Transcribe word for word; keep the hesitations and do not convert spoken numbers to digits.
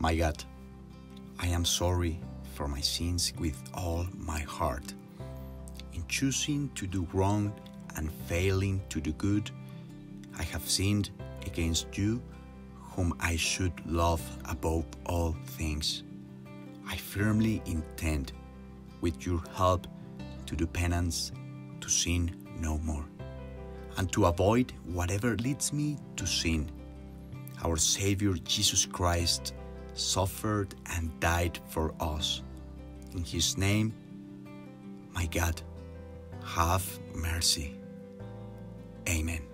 My God, I am sorry for my sins with all my heart. In choosing to do wrong and failing to do good, I have sinned against you, whom I should love above all things. I firmly intend, with your help, to do penance, to sin no more, and to avoid whatever leads me to sin. Our Savior Jesus Christ suffered and died for us. In His name, my God, have mercy. Amen.